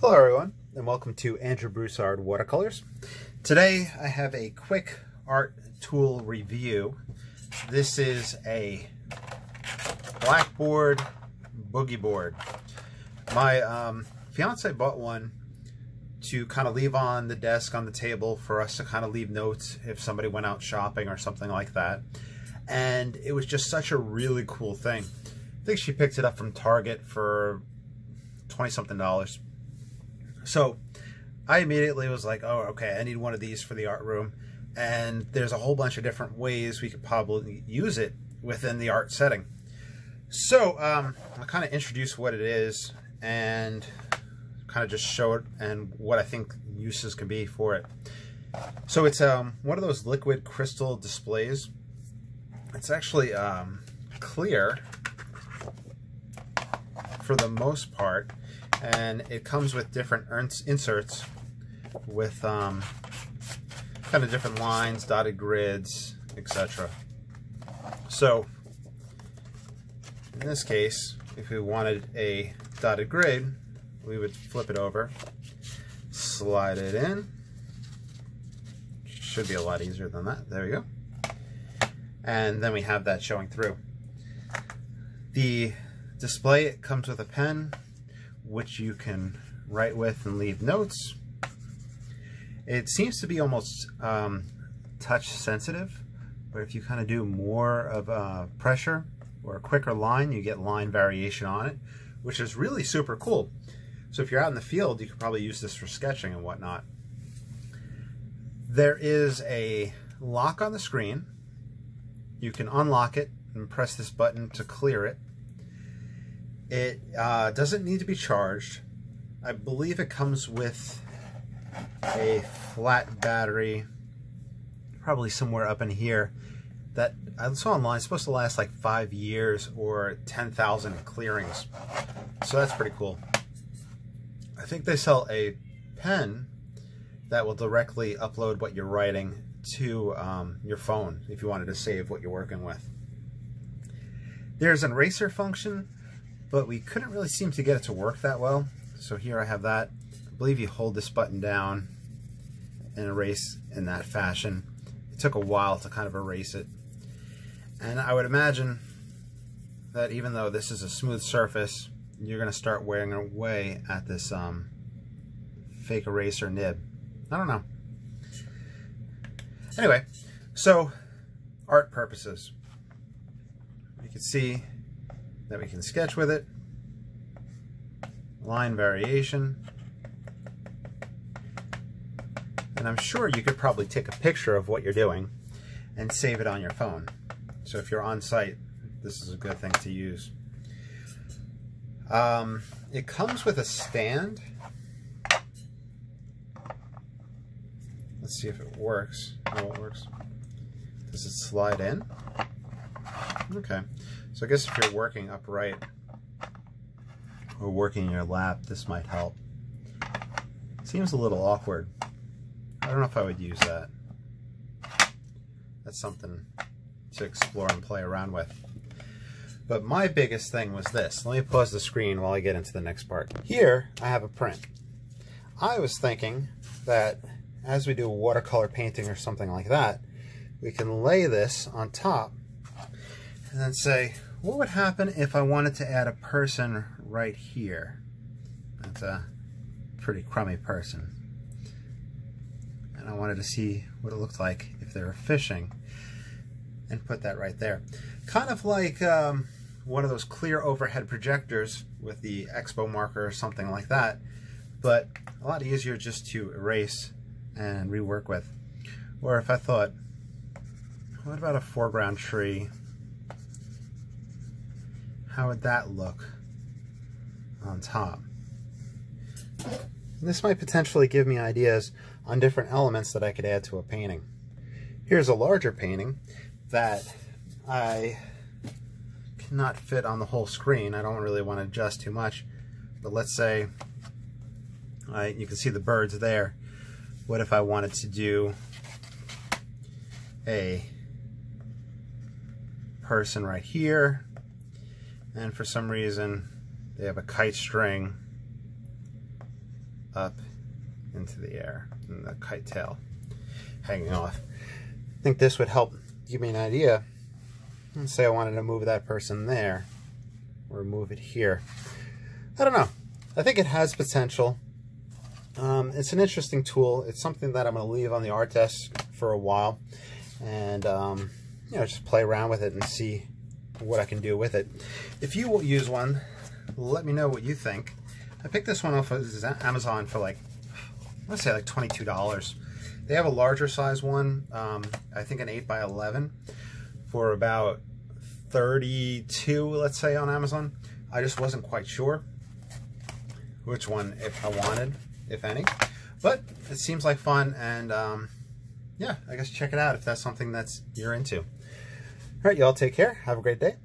Hello everyone, and welcome to Andrew Broussard Watercolors. Today I have a quick art tool review. This is a Blackboard Boogie board. My fiance bought one to kind of leave on the desk, on the table, for us to kind of leave notes if somebody went out shopping or something like that. And it was just such a really cool thing. I think she picked it up from Target for $20-something. So I immediately was like, oh, okay, I need one of these for the art room. And there's a whole bunch of different ways we could probably use it within the art setting. So I'll kind of introduce what it is and kind of just show it and what I think uses can be for it. So it's one of those liquid crystal displays. It's actually clear for the most part, and it comes with different inserts with kind of different lines, dotted grids, etc. So in this case, if we wanted a dotted grid, we would flip it over, slide it in. Should be a lot easier than that. There we go. And then we have that showing through. The display, it comes with a pen, which you can write with and leave notes. It seems to be almost touch sensitive, but if you kind of do more of pressure or a quicker line, you get line variation on it, which is really super cool. So if you're out in the field, you could probably use this for sketching and whatnot. There is a lock on the screen. You can unlock it and press this button to clear it. It doesn't need to be charged. I believe it comes with a flat battery, probably somewhere up in here, that I saw online is supposed to last like 5 years or 10,000 clearings. So that's pretty cool. I think they sell a pen that will directly upload what you're writing to your phone if you wanted to save what you're working with. There's an eraser function, but we couldn't really seem to get it to work that well. So here I have that. I believe you hold this button down and erase in that fashion. It took a while to kind of erase it. And I would imagine that even though this is a smooth surface, you're going to start wearing away at this fake eraser nib. I don't know. Anyway, so art purposes. You can see that we can sketch with it, line variation, and I'm sure you could probably take a picture of what you're doing and save it on your phone. So if you're on site, this is a good thing to use. It comes with a stand. Let's see if it works. Oh, it works. Does it slide in? Okay. So I guess if you're working upright or working in your lap, this might help. Seems a little awkward. I don't know if I would use that. That's something to explore and play around with. But my biggest thing was this. Let me pause the screen while I get into the next part. Here I have a print. I was thinking that as we do a watercolor painting or something like that, we can lay this on top and then say, what would happen if I wanted to add a person right here? That's a pretty crummy person. And I wanted to see what it looked like if they were fishing, and put that right there. Kind of like one of those clear overhead projectors with the Expo marker or something like that, but a lot easier just to erase and rework with. Or if I thought, what about a foreground tree? How would that look on top? And this might potentially give me ideas on different elements that I could add to a painting. Here's a larger painting that I cannot fit on the whole screen. I don't really want to adjust too much, but let's say you can see the birds there. What if I wanted to do a person right here, and for some reason they have a kite string up into the air and the kite tail hanging off. I think this would help give me an idea. Let's say I wanted to move that person there or move it here. I don't know. I think it has potential. It's an interesting tool. It's something that I'm going to leave on the art desk for a while and you know, just play around with it and see what I can do with it. If you will use one, let me know what you think. I picked this one off of Amazon for like, let's say like $22. They have a larger size one, I think an 8x11 for about $32, let's say, on Amazon. I just wasn't quite sure which one if I wanted, if any, but it seems like fun, and yeah, I guess check it out if that's something that's you're into. All right, y'all take care. Have a great day.